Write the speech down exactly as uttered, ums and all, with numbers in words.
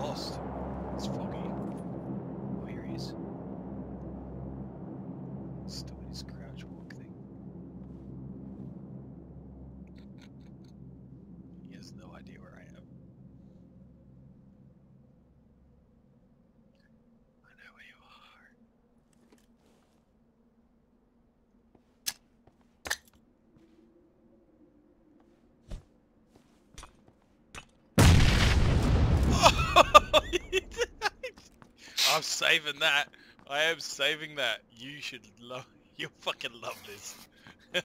lost. It's foggy. Oh, here he is. Still in his crouch walk thing. He has no idea where I am. I know where you are. I'm saving that. I am saving that. You should love. You'll fucking love this.